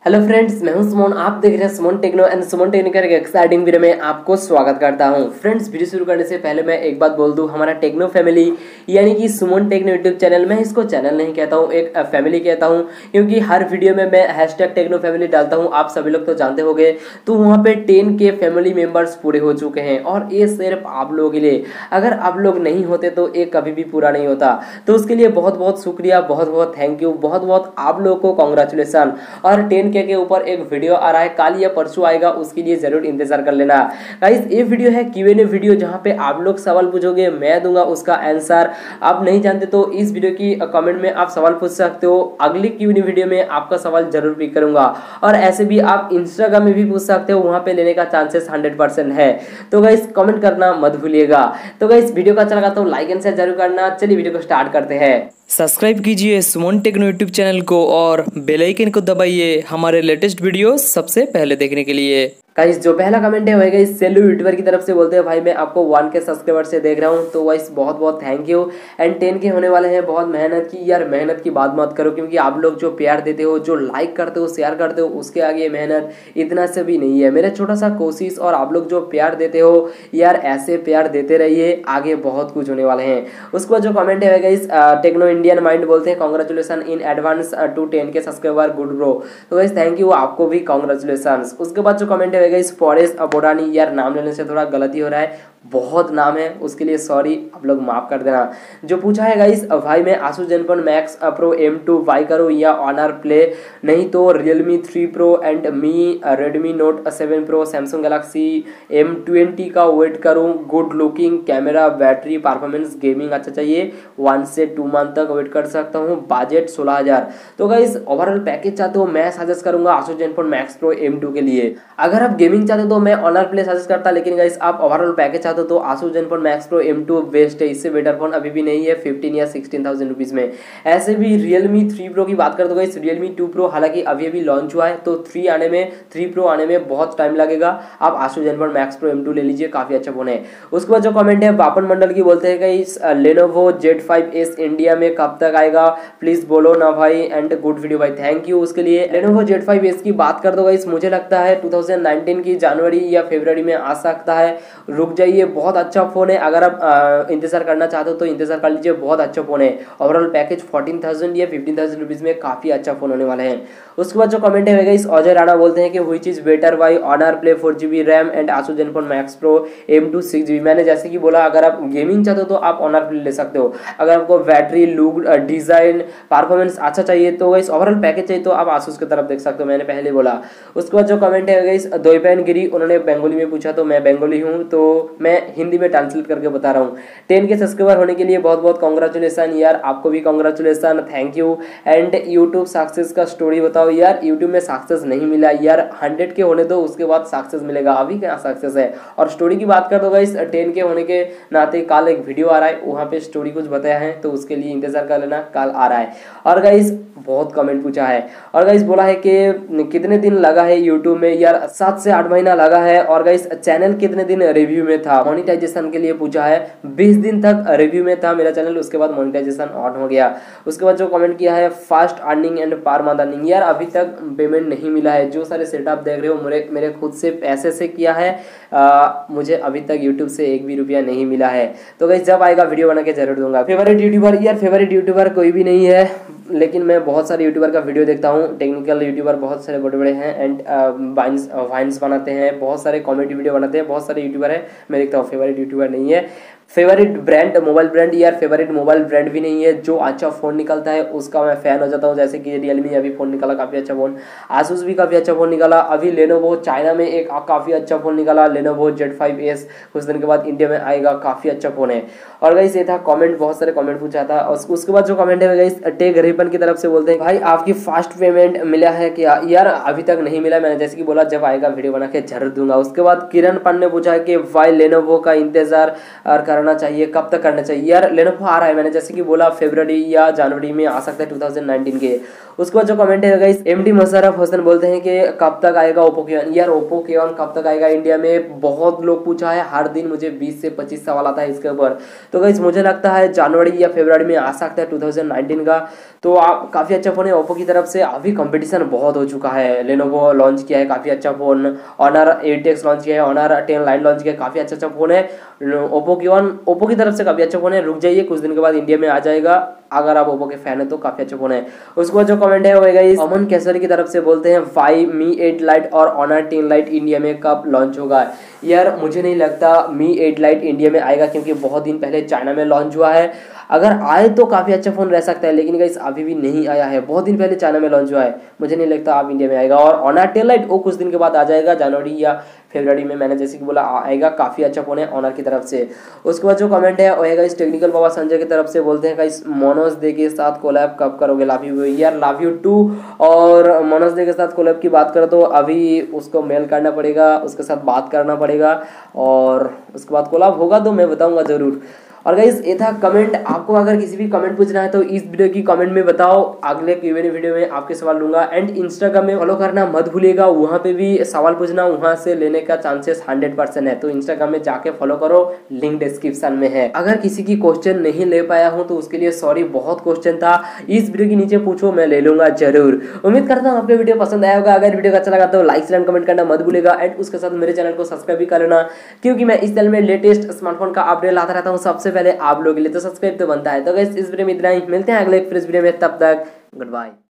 Hello friends, मैं हूं सुमन। आप देख रहे हैं Suman techno and Suman technical के एक्साइटिंग वीडियो में आपको स्वागत करता हूं। फ्रेंड्स, वीडियो शुरू करने से पहले मैं एक बात बोल दूं, हमारा टेक्नो फैमिली यानी कि सुमन टेक्नो यूट्यूब चैनल, मैं इसको चैनल नहीं कहता हूं, एक फैमिली कहता हूं, क्योंकि हर वीडियो में मैं हैशटैग टेक्नो फैमिली डालता हूं। आप सभी लोग तो जानते होंगे, तो वहाँ पे 10 के फैमिली मेम्बर्स पूरे हो चुके हैं और ये सिर्फ आप लोगों के लिए। अगर आप लोग नहीं होते तो ये कभी भी पूरा नहीं होता। तो उसके लिए बहुत बहुत शुक्रिया, बहुत बहुत थैंक यू, बहुत बहुत आप लोगों को कॉन्ग्रेचुलेसन। और 10K के ऊपर एक वीडियो आ रहा है, कल या परसों आएगा, उसके लिए जरूर इंतजार कर लेना गाइस। ये वीडियो है Q&A वीडियो, जहां पे आप लोग सवाल पूछोगे, मैं दूंगा उसका आंसर। आप नहीं जानते तो इस वीडियो की कमेंट में आप सवाल पूछ सकते हो, अगली Q&A वीडियो में आपका सवाल जरूर पिक करूंगा। और ऐसे भी आप इंस्टाग्राम में भी पूछ सकते हो, वहां पे लेने का चांसेस 100% है। तो गाइस कमेंट करना मत भूलिएगा। तो गाइस वीडियो का अच्छा लगा तो लाइक एंड शेयर जरूर करना। चलिए वीडियो को स्टार्ट करते हैं। सब्सक्राइब कीजिए सुमन टेक्नो यूट्यूब चैनल को और बेल आइकन को दबाइए हमारे लेटेस्ट वीडियो सबसे पहले देखने के लिए। गाइस जो पहला कमेंट है वही गाइस सेलू यूट्यूबर की तरफ से बोलते हैं, भाई मैं आपको 1K सब्सक्राइबर से देख रहा हूं, तो गाइस बहुत बहुत थैंक यू। एंड 10K होने वाले हैं, बहुत मेहनत की यार, मेहनत की बात मत करो, क्योंकि आप लोग जो प्यार देते हो, जो लाइक करते हो, शेयर करते हो, उसके आगे मेहनत इतना से भी नहीं है। मेरा छोटा सा कोशिश और आप लोग जो प्यार देते हो यार, ऐसे प्यार देते रहिए, आगे बहुत कुछ होने वाले हैं। उसके बाद जो कमेंट है गाइस टेक्नो इंडियन माइंड बोलते हैं, congratulation in advance to 10K subscriber, good bro. तो गाइस थैंक यू, आपको भी कॉन्ग्रेचुलेसन। उसके बाद जो कमेंट है गाइस फॉरेस्ट अबोडानी, यार नाम लेने से थोड़ा गलती हो रहा है, बहुत नाम है, उसके लिए सॉरी, आप लोग माफ कर देना। जो पूछा है गाइस, भाई मैं Asus Zenfone Max Pro M2 buy करूँ या ऑनर प्ले, नहीं तो Realme 3 Pro and Mi Redmi Note 7 Pro, Samsung Galaxy M20 का वेट करूँ, good looking camera, battery performance, gaming अच्छा चाहिए, 1 से 2 मंथ तक वेट कर सकता हूँ, बजट 16,000। तो गाइस ओवरऑल पैकेज चाहते हो, मैं सजेस्ट करूंगा Asus Zenfone Max Pro M2 के लिए। अगर आप गेमिंग चाहते हो तो मैं ऑनर प्ले सजेस्ट करता, लेकिन गाइस आप ओवरऑल पैकेज चाहते हो तो Asus Zenfone Max Pro M2 best है, इससे बेटर फोन अभी भी नहीं है 15 या 16,000 रुपीज में। ऐसे भी Realme 3 Pro की बात कर दो गाइस, Realme 2 Pro हालांकि अभी अभी लॉन्च हुआ है, तो 3 Pro आने में बहुत टाइम लगेगा। आप Asus Zenfone Max Pro M2 ले लीजिए, काफी अच्छा फोन है। उसके बाद जो कमेंट है बापन मंडल की बोलते हैं गाइस, Lenovo Z5S इंडिया में कब तक आएगा, प्लीज बोलो ना भाई, एंड गुड वीडियो भाई, थैंक यू उसके लिए। Lenovo Z5S की बात कर दो गाइस, मुझे लगता है 2019 की जनवरी या फरवरी में आ सकता है, रुक जाइए, बहुत अच्छा फोन है। अगर आप इंतजार करना चाहते हो तो इंतजार कर लीजिए, बहुत अच्छा फोन है। ओवरऑल पैकेज 14,000 या 15,000 रुपीज में काफी अच्छा फोन होने वाले हैं। उसके बाद जो कमेंट है गाइस अजय राणा बोलते हैं कि which is better buy Honor Play 4GB RAM and Asus Zenfone Max Pro M2 6GB। मैंने जैसे कि बोला, अगर आप गेमिंग चाहते हो तो आप ऑनर प्ले ले सकते हो। अगर आपको बैटरी, लुक, डिजाइन, परफॉर्मेंस अच्छा चाहिए तो गाइस ओवरऑल पैकेज चाहिए तो आप आसूस की तरफ देख सकते हो, मैंने पहले बोला। उसके बाद जो कमेंट है गाइस दोईपैन गिरी, उन्होंने बंगाली में पूछा, तो मैं बंगाली हूँ तो मैं हिंदी में ट्रांसलेट करके बता रहा हूँ। 10K सब्सक्राइबर होने के लिए बहुत बहुत कॉन्ग्रेचुलेसन यार, आपको भी congratulation, thank you. And YouTube success का स्टोरी बताओ यार, यूट्यूब में सक्सेस नहीं मिला यार, 100K होने दो उसके बाद सक्सेस मिलेगा, अभी क्या सक्सेस है। और स्टोरी की बात कर दो गाइस, 10K होने के नाते कल एक वीडियो आ रहा है, वहाँ पे स्टोरी कुछ बताया है, तो उसके लिए इंतजार कर लेना, कल आ रहा है। और गाइस बहुत कमेंट पूछा है, और गाइस बोला है कि कितने दिन लगा है यूट्यूब में, यार 7 से 8 महीना लगा है। और गाइस चैनल कितने दिन रिव्यू में था, मोनेटाइजेशन के लिए पूछा है, 20 दिन तक रिव्यू में था मेरा चैनल, उसके बाद मोनेटाइजेशन ऑन हो गया। उसके बाद जो कमेंट किया है fast earning and per month earning, यार अभी तक पेमेंट नहीं मिला है। जो सारे सेटअप देख रहे हो मेरे खुद से पैसे से किया है, मुझे अभी तक यूट्यूब से 1 भी रुपया नहीं मिला है। तो गाइस जब आएगा वीडियो बना के जरूर दूंगा। फेवरेट यूट्यूबर, यार फेवरेट यूट्यूबर कोई भी नहीं है, लेकिन मैं बहुत सारे यूट्यूबर का वीडियो देखता हूँ। टेक्निकल यूट्यूबर बहुत सारे बड़े बड़े हैं, एंड वाइन्स बनाते हैं, बहुत सारे कॉमेडी वीडियो बनाते हैं, बहुत सारे यूट्यूबर है, मैं देखता हूँ। फेवरेट यूट्यूबर नहीं है। फेवरेट ब्रांड मोबाइल ब्रांड, यार फेवरेट मोबाइल ब्रांड भी नहीं है, जो अच्छा फोन निकलता है उसका मैं फैन हो जाता हूँ। जैसे कि Realme अभी फोन निकाला, काफी अच्छा फोन, आसूस भी काफी अच्छा फोन निकाला, अभी Lenovo चाइना में एक काफी अच्छा फोन निकाला, Lenovo Z5S, कुछ दिन के बाद इंडिया में आएगा, काफी अच्छा फोन है। और गाइस ये था कमेंट, बहुत सारे कमेंट पूछा था। और उसके बाद जो कमेंट है गाइस टेक रिपन की तरफ से बोलते हैं, भाई आपकी फास्ट पेमेंट मिला है क्या, यार अभी तक नहीं मिला, मैंने जैसे कि बोला जब आएगा वीडियो बना के जरूर दूंगा। उसके बाद किरण पन ने पूछा कि वाई Lenovo का इंतजार करना चाहिए, कब तक करना चाहिए? यार लेनोवो आ रहा है, मैंने जैसे कि बोला फरवरी या जनवरी में आ सकता है 2019 के। उसके बाद जो कमेंट है गाइस, एमडी मुशर्रफ हुसैन बोलते हैं कि कब तक आएगा ओप्पो K1। यार ओप्पो K1 कब तक आएगा इंडिया में, बहुत लोग पूछा है, हर दिन मुझे 20 से 25 सवाल आता है इसके ऊपर। तो गाइस मुझे लगता है जनवरी या फरवरी में आ सकता है 2019 का। तो आप काफ़ी अच्छा फ़ोन है ओप्पो की तरफ से। अभी कंपटीशन बहुत हो चुका है, लेनोवो लॉन्च किया है काफ़ी अच्छा फ़ोन, ऑनर 8X लॉन्च किया है, ऑनर 10 लाइट लॉन्च किया है, काफ़ी अच्छा फ़ोन है ओप्पो K1। ओप्पो की तरफ से काफ़ी अच्छा फ़ोन है, रुक जाइए कुछ दिन के बाद इंडिया में आ जाएगा, अगर आप ओप्पो के फैन है तो काफ़ी अच्छा फ़ोन है। उसके बाद जो कमेंट है वो गाइस अमन केसरी की तरफ से बोलते हैं वाई मी 8 लाइट और ऑनर 10 लाइट इंडिया में कब लॉन्च होगा? यार मुझे नहीं लगता मी 8 लाइट इंडिया में आएगा, क्योंकि बहुत दिन पहले चाइना में लॉन्च हुआ है। अगर आए तो काफ़ी अच्छा फ़ोन रह सकता है, लेकिन गाइस अभी भी नहीं आया है, बहुत दिन पहले चाइना में लॉन्च हुआ है, मुझे नहीं लगता आप इंडिया में आएगा। और ऑनर 10 लाइट वो कुछ दिन के बाद आ जाएगा, जनवरी या फरवरी में, मैंने जैसे कि बोला आएगा, काफ़ी अच्छा फ़ोन है ऑनर की तरफ से। उसके बाद जो कमेंट है वो है गाइस टेक्निकल बाबा संजय की तरफ से बोलते हैं गाइस मनोज दे के साथ कोलैब कब करोगे? लव यू यार, लव यू टू। और मनोज दे के साथ कोलैब की बात करो तो अभी उसको मेल करना पड़ेगा, उसके साथ बात करना पड़ेगा, और उसके बाद कोलैब होगा तो मैं बताऊंगा ज़रूर। और गाइस ये था कमेंट। आपको अगर किसी भी कमेंट पूछना है तो इस वीडियो की कमेंट में बताओ, अगले Q&A वीडियो में आपके सवाल लूंगा। एंड इंस्टाग्राम में फॉलो करना मत भूलिएगा, वहाँ पे भी सवाल पूछना, वहाँ से लेने का चांसेस 100% है, तो इंस्टाग्राम में जाके फॉलो करो, लिंक डिस्क्रिप्शन में है। अगर किसी की क्वेश्चन नहीं ले पाया हूँ तो उसके लिए सॉरी, बहुत क्वेश्चन था, इस वीडियो के नीचे पूछो, मैं ले लूंगा जरूर। उम्मीद करता हूँ आपको वीडियो पसंद आया होगा। अगर वीडियो अच्छा लगा तो लाइक एंड कमेंट करना मत भूलिएगा, एंड उसके साथ मेरे चैनल को सब्सक्राइब भी कर लेना, क्योंकि मैं इस चैनल में लेटेस्ट स्मार्टफोन का अपडेट लाता रहता हूँ सबसे पहले आप लोगों के लिए, तो सब्सक्राइब तो बनता है। तो गाइस इस वीडियो में इतना ही, मिलते हैं अगले फ्रेश वीडियो में, तब तक गुड बाय।